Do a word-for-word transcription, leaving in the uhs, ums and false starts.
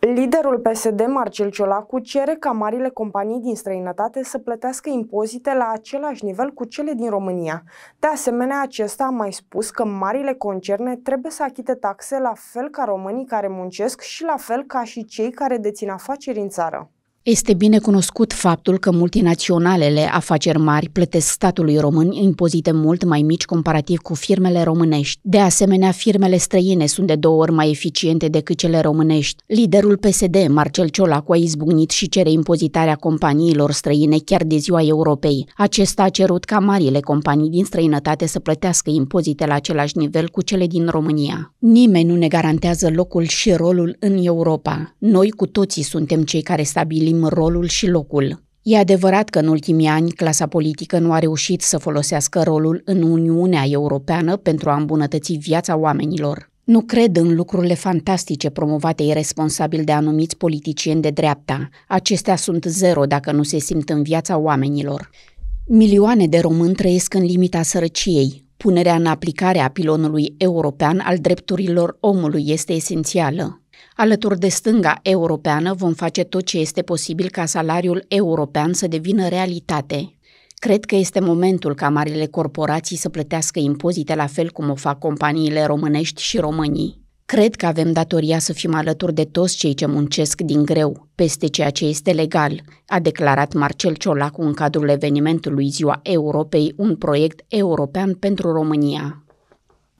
Liderul P S D, Marcel Ciolacu, cere ca marile companii din străinătate să plătească impozite la același nivel cu cele din România. De asemenea, acesta a mai spus că marile concerne trebuie să achite taxe la fel ca românii care muncesc și la fel ca și cei care dețin afaceri în țară. Este bine cunoscut faptul că multinaționalele afaceri mari plătesc statului român impozite mult mai mici comparativ cu firmele românești. De asemenea, firmele străine sunt de două ori mai eficiente decât cele românești. Liderul P S D, Marcel Ciolacu, a izbucnit și cere impozitarea companiilor străine chiar de Ziua Europei. Acesta a cerut ca marile companii din străinătate să plătească impozite la același nivel cu cele din România. Nimeni nu ne garantează locul și rolul în Europa. Noi cu toții suntem cei care stabilim rolul și locul. E adevărat că în ultimii ani clasa politică nu a reușit să folosească rolul în Uniunea Europeană pentru a îmbunătăți viața oamenilor. Nu cred în lucrurile fantastice promovate iresponsabil de anumiți politicieni de dreapta. Acestea sunt zero dacă nu se simt în viața oamenilor. Milioane de români trăiesc în limita sărăciei. Punerea în aplicare a pilonului european al drepturilor omului este esențială. Alături de stânga europeană vom face tot ce este posibil ca salariul european să devină realitate. Cred că este momentul ca marile corporații să plătească impozite la fel cum o fac companiile românești și românii. Cred că avem datoria să fim alături de toți cei ce muncesc din greu, peste ceea ce este legal, a declarat Marcel Ciolacu în cadrul evenimentului Ziua Europei, un proiect european pentru România.